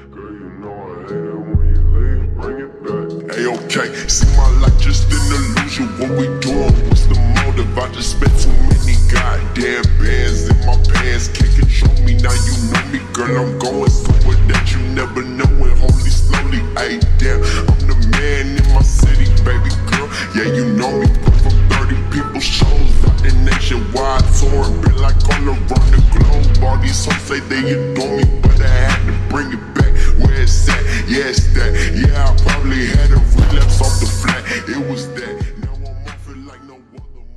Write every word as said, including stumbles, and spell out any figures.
Girl, you know I hate it when you leave, bring it back. Hey, okay, see my life just an illusion. What we doing? What's the motive? I just spent too many goddamn bands in my pants. Can't control me, now you know me. Girl, I'm going somewhere that you never know. And holy slowly, hey, damn, I'm the man in my city, baby girl. Yeah, you know me. From thirty people shows out the nationwide touring. Been like all around the globe. All these hoes say they adore me, but I had to bring it back. Where it's at? Yeah, it's that. Yeah, I probably had a relapse off the flat. It was that. Now I'm off it like no other.